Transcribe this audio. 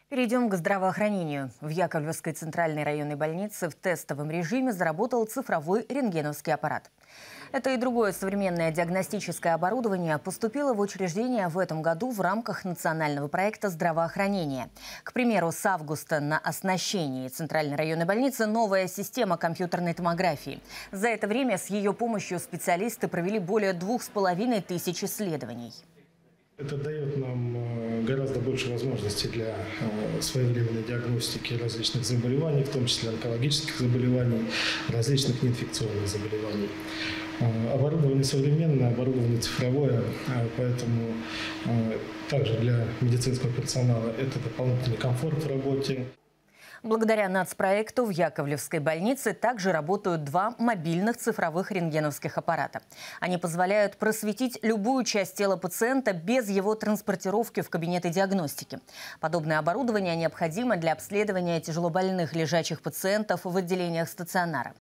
Перейдем к здравоохранению. В Яковлевской центральной районной больнице в тестовом режиме заработал цифровой рентгеновский аппарат. Это и другое современное диагностическое оборудование поступило в учреждение в этом году в рамках национального проекта здравоохранения. К примеру, с августа на оснащении центральной районной больницы новая система компьютерной томографии. За это время с ее помощью специалисты провели более 2500 исследований. Это дает нам гораздо больше возможностей для своевременной диагностики различных заболеваний, в том числе онкологических заболеваний, различных неинфекционных заболеваний. Оборудование современное, оборудование цифровое, поэтому также для медицинского персонала это дополнительный комфорт в работе. Благодаря нацпроекту в Яковлевской больнице также работают 2 мобильных цифровых рентгеновских аппарата. Они позволяют просветить любую часть тела пациента без его транспортировки в кабинеты диагностики. Подобное оборудование необходимо для обследования тяжелобольных лежачих пациентов в отделениях стационара.